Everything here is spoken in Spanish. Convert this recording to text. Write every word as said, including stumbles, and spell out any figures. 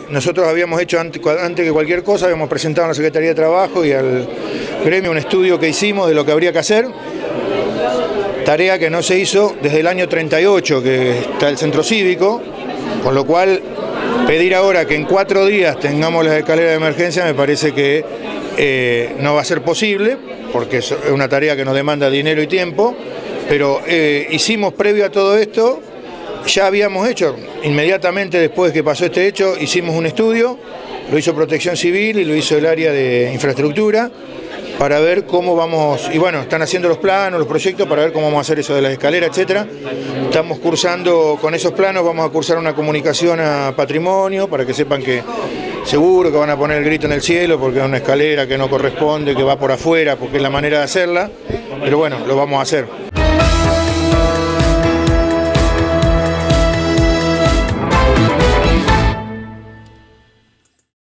nosotros habíamos hecho, antes, antes que cualquier cosa, habíamos presentado a la Secretaría de Trabajo y al gremio un estudio que hicimos de lo que habría que hacer, tarea que no se hizo desde el año treinta y ocho, que está el centro cívico, con lo cual pedir ahora que en cuatro días tengamos las escaleras de emergencia me parece que eh, no va a ser posible, porque es una tarea que nos demanda dinero y tiempo, pero eh, hicimos previo a todo esto, ya habíamos hecho, inmediatamente después que pasó este hecho, hicimos un estudio, lo hizo Protección Civil y lo hizo el área de infraestructura, para ver cómo vamos, y bueno, están haciendo los planos, los proyectos, para ver cómo vamos a hacer eso de las escaleras, etcétera. Estamos cursando, con esos planos vamos a cursar una comunicación a Patrimonio, para que sepan que seguro que van a poner el grito en el cielo, porque es una escalera que no corresponde, que va por afuera, porque es la manera de hacerla, pero bueno, lo vamos a hacer.